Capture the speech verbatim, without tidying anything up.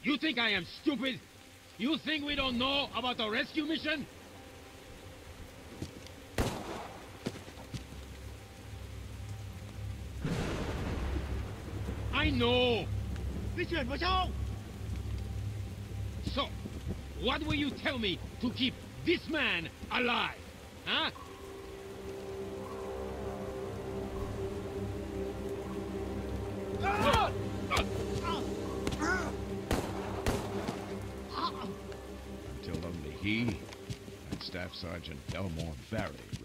You think I am stupid? You think we don't know about the rescue mission? I know! So, what will you tell me to keep this man alive? Huh? Until only he and Staff Sergeant Elmore Barry